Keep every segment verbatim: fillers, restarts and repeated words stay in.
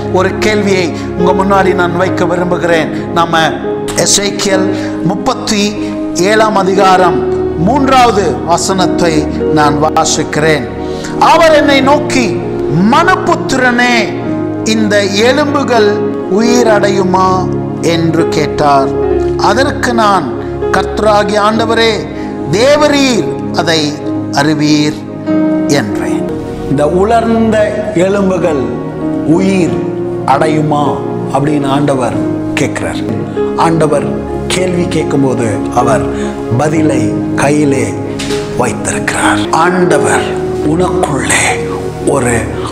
ஒரு கேள்வியை உங்க முன்னாடி நான் வைக்க விரும்புகிறேன். நம்ம எசேக்கியேல் முப்பத்தி ஏழாம் அதிகாரம் மூன்றாவது வசனத்தை நான் வாசிக்கிறேன். அவர் என்னை நோக்கி, மனுபுத்திரனே, இந்த எலும்புகள் உயிரடையுமா என்று கேட்டார். அதற்கு நான், கர்த்தராகிய ஆண்டவரே, தேவரீர் அதை அறிவீர் என்றேன். இந்த உலர்ந்த எலும்புகள் உயிர் அடையுமா அப்படின்னு ஆண்டவர் கேட்கிறார். ஆண்டவர் கேள்வி கேட்கும்போது அவர் பதிலை கையிலே வைத்திருக்கிறார். ஆண்டவர் உனக்குள்ளே ஒரு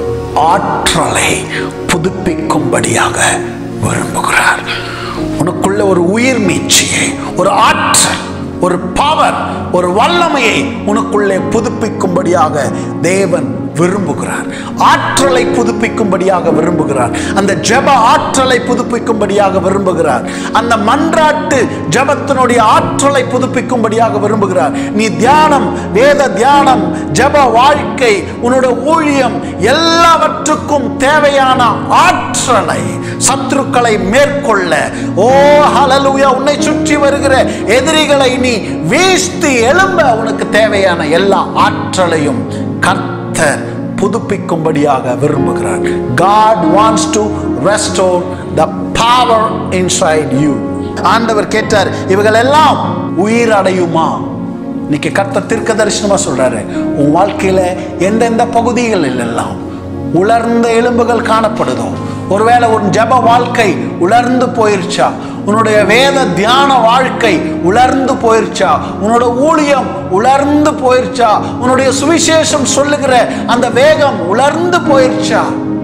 ஆற்றலை புதுப்பிக்கும்படியாக விரும்புகிறார். உனக்குள்ள ஒரு உயிர் மீட்சியை, ஒரு ஆற்றல், ஒரு பவர், ஒரு வல்லமையை உனக்குள்ளே புதுப்பிக்கும்படியாக தேவன் விரும்புகிறார். ஆற்றலை புதுப்பிக்கும்படியாக விரும்புகிறார். அந்த ஜெப ஆற்றலை புதுப்பிக்கும்படியாக விரும்புகிறார். அந்த மன்றாட்டு ஜெபத்தினுடைய ஆற்றலை புதுப்பிக்கும்படியாக விரும்புகிறார். நீ தியானம், வேத தியானம், ஜெப வாழ்க்கை, உன்னோட ஊழியம் எல்லாவற்றுக்கும் தேவையான ஆற்றலை, சத்துருக்களை மேற்கொள்ள, ஓ ஹல்லேலூயா, உன்னை சுற்றி வருகிற எதிரிகளை நீ வீழ்த்தி எழும்ப உனக்கு தேவையான எல்லா ஆற்றலையும் கர்த்தர் புதுப்பிக்கும்படியாக விரும்புகிறார். God wants to restore the power inside you. ஆண்டவர் கேட்டார், இவைகள் எல்லாம் உயிர் அடையுமா? இன்னைக்கு கர்த்தர் தீர்க்க தரிசனமா சொல்றாரு, உன் வாழ்க்கையில எந்தெந்த பகுதிகளில் எல்லாம் உலர்ந்த எலும்புகள் காணப்படுதோ, ஒருவேளை உன் ஜெப வாழ்க்கை உலர்ந்து போயிருச்சா, உன்னுடைய வேத தியான வாழ்க்கை உலர்ந்து போயிருச்சா, உன்னோட ஊழியம் உலர்ந்து போயிருச்சா, உன்னுடைய சுவிசேஷம் சொல்லுகிற அந்த வேகம் உலர்ந்து போயிருச்சா,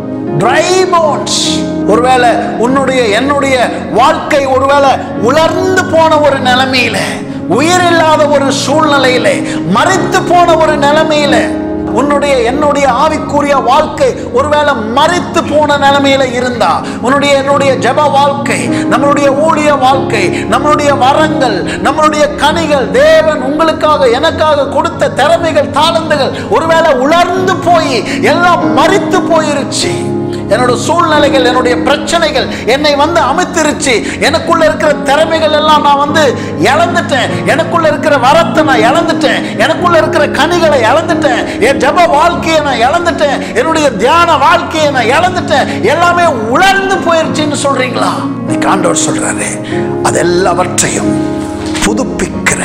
dry bones, ஒருவேளை உன்னுடைய என்னுடைய வாழ்க்கை ஒருவேளை உலர்ந்து போன ஒரு நிலைமையில, உயிர் இல்லாத ஒரு சூழ்நிலையில, மரித்து போன ஒரு நிலைமையில, உன்னுடைய என்னுடைய ஆவிக்குரிய வாழ்க்கை ஒருவேளை மரித்து போன நிலைமையில இருந்தா, உன்னுடைய என்னுடைய ஜெப வாழ்க்கை, நம்மளுடைய ஊழிய வாழ்க்கை, நம்மளுடைய வரங்கள், நம்மளுடைய கனிகள், தேவன் உங்களுக்காக எனக்காக கொடுத்த திறமைகள், தாளந்துகள் ஒருவேளை உலர்ந்து போய் எல்லாம் மரித்து போயிருச்சு, என்னோட சூழ்நிலைகள், என்னுடைய பிரச்சனைகள் என்னை வந்து அமைத்திருச்சு, எனக்குள்ள இருக்கிற திறமைகள் எல்லாம் நான் வந்து இழந்துட்டேன், எனக்குள்ள இருக்கிற வரத்தை நான் இழந்துட்டேன், எனக்குள்ள இருக்கிற கனிகளை இழந்துட்டேன், என் ஜெப வாழ்க்கையை நான் இழந்துட்டேன், என்னுடைய தியான வாழ்க்கையை நான் இழந்துட்டேன், எல்லாமே உலர்ந்து போயிருச்சுன்னு சொல்றீங்களா? இன்னைக்கு ஆண்டவர் சொல்றாரு, அதெல்லாவற்றையும் புதுப்பிக்கிற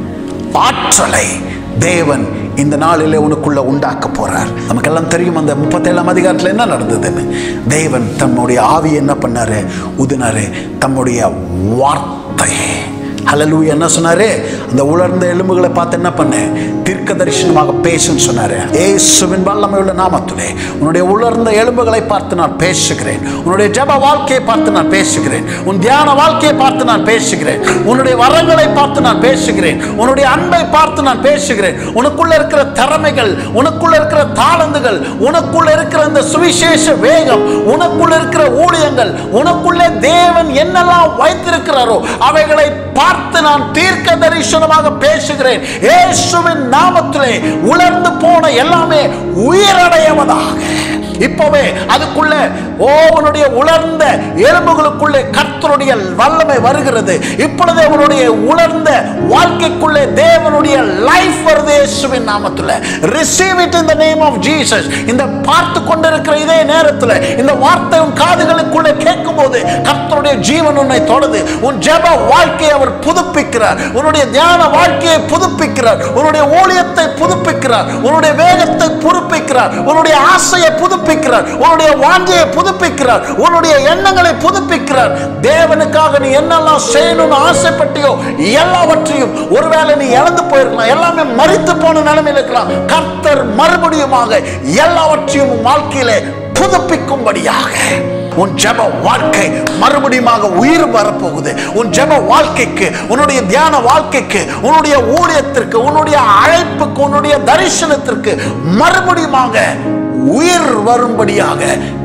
ஆற்றலை தேவன் இந்த நாளிலே உனக்குள்ள உண்டாக்க போறார். நமக்கெல்லாம் தெரியும் அந்த முப்பத்தி ஏழாம் அதிகாரத்தில் என்ன நடந்ததுன்னு. தேவன் தன்னுடைய ஆவியை என்ன பண்ணாரு? ஊதினாரு. தம்முடைய வார்த்தையை, ஹல்லேலூயா, என்ன சொன்னாரு? அந்த உலர்ந்த எலும்புகளை பார்த்து என்ன பண்ண? தீர்க்க தரிசனமாக பேசுன்னு சொன்னாரு. இயேசுவின் வல்லமையுள்ள நாமத்திலே உன்னுடைய உலர்ந்த எலும்புகளை பார்த்து நான் பேசுகிறேன். உன்னுடைய ஜெப வாழ்க்கையை பார்த்து நான் பேசுகிறேன். உன் தியான வாழ்க்கையை பார்த்து நான் பேசுகிறேன். உன்னுடைய வரங்களை பார்த்து நான் பேசுகிறேன். உன்னுடைய அன்பை பார்த்து நான் பேசுகிறேன். உனக்குள்ள இருக்கிற திறமைகள், உனக்குள்ள இருக்கிற தாளந்துகள், உனக்குள்ள இருக்கிற அந்த சுவிசேஷ வேகம், உனக்குள்ள இருக்கிற ஊழியங்கள், உனக்குள்ள தேவன் என்னெல்லாம் வைத்திருக்கிறாரோ அவைகளை பார்த்து நான் தீர்க்க தரிசனமாக பேசுகிறேன். இயேசுவின் நாமத்திலே உலர்ந்து போன எல்லாமே உயிரடைவதாக. இப்பவே அதுக்குள்ள ஓ உன்னுடைய உலர்ந்த எலும்புகளுக்குள்ளே கர்த்தருடைய வல்லமை வருகிறது. இப்பொழுது அவருடைய உலர்ந்த வாழ்க்கைக்குள்ளே தேவனுடைய லைஃப் வருது இயேசுவின் நாமத்திலே. Receive it in the name of Jesus. இந்த பார்த்து கொண்டிருக்கிற இதே நேரத்தில் இந்த வார்த்தை உன் காதுகளுக்குள்ளே கேட்கும்போது கர்த்தருடைய ஜீவன் உன்னை தொடுது. உன் ஜெப வாழ்க்கையை அவர் புதுப்பிக்கிறார். உன்னுடைய தியான வாழ்க்கையை புதுப்பிக்கிறார். உன்னுடைய ஊழியத்தை புதுப்பிக்கிறார். உன்னுடைய வேகத்தை புதுப்பிக்கிறார். உன்னுடைய ஆசையை புதுப்பிக்கிறார். உன்னுடைய வாஞ்சையை புதுப்பிக்கிறார். உன்னுடைய எண்ணங்களை புதுப்பிக்கிறார். தேவனுக்காக நீ என்னெல்லாம் செய்யணும்னு ஆசைப்பட்டியோ எல்லாவற்றையும் ஒருவேளை நீ இழந்து போயிருக்கலாம், எல்லாமே மரித்து போன நிலைமையில் இருக்கலாம். கர்த்தர் மறுபடியுமாக எல்லாவற்றையும் வாழ்க்கையிலே புதுப்பிக்கும்படியாக உன் ஜெப வாழ்க்கை மறுபடியுமாக உயிர் வரப்போகுது. உன் ஜெப வாழ்க்கைக்கு, உன்னுடைய தியான வாழ்க்கைக்கு, உன்னுடைய ஊழியத்திற்கு, உன்னுடைய அழைப்புக்கு, உன்னுடைய தரிசனத்திற்கு மறுபடியுமாக உயிர் வரும்படியாக கர்த்தர்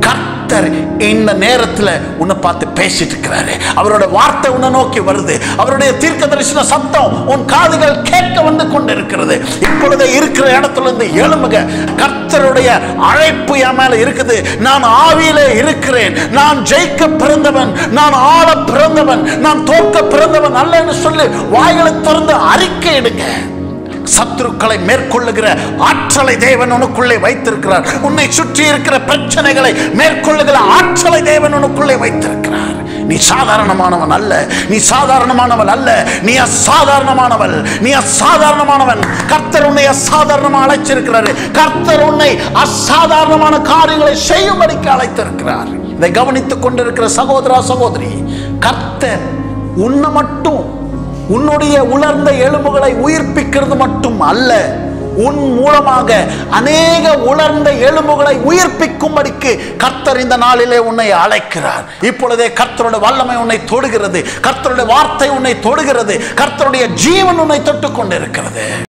கர்த்தர் இந்த நேரத்தில் உன்னை பார்த்து பேசிட்டு இருக்கிறாரு. அவரோட வார்த்தை உன்னை நோக்கி வருது. அவருடைய தீர்க்கதரிசன சத்தம் உன் காதுகள் கேட்க வந்து கொண்டிருக்கிறது. இப்பொழுது இருக்கிற இடத்துல இருந்து எழும்புக. கர்த்தருடைய அழைப்பு என் மேல இருக்குது. நான் ஆவியிலே இருக்கிறேன். நான் ஜெயிக்க பிறந்தவன், நான் ஆள பிறந்தவன், நான் தோற்க பிறந்தவன் அல்ல என்று சொல்லி வாய்களை திறந்து அறிக்கையிடுங்க. சத்துருக்களை மேற்கொள்ளுகிற ஆற்றலை தேவன் உனக்குள்ளே வைத்திருக்கிறார். உன்னை சுற்றி இருக்கிற பிரச்சனைகளை மேற்கொள்ளுகிற ஆற்றலை தேவன் உனக்குள்ளே வைத்திருக்கிறார். நீ சாதாரணமானவன் அல்ல, நீ சாதாரணமானவள் அல்ல, நீ அசாதாரணமானவள், நீ அசாதாரணமானவன். கர்த்தர் உன்னை அசாதாரணமாக அழைச்சிருக்கிறார். கர்த்தர் உன்னை அசாதாரணமான காரியங்களை செய்யும்படிக்கு அழைத்திருக்கிறார். இதை கவனித்துக் கொண்டிருக்கிற சகோதரா சகோதரி, கர்த்தர் உன்னை மட்டும் உன்னுடைய உலர்ந்த எலும்புகளை உயிர்ப்பிக்கிறது மட்டும் அல்ல, உன் மூலமாக அநேக உலர்ந்த எலும்புகளை உயிர்ப்பிக்கும்படிக்கு கர்த்தர் இந்த நாளிலே உன்னை அழைக்கிறார். இப்பொழுதே கர்த்தருடைய வல்லமை உன்னை தொடுகிறது. கர்த்தருடைய வார்த்தை உன்னை தொடுகிறது. கர்த்தருடைய ஜீவன் உன்னை தொட்டுக் கொண்டிருக்கிறது.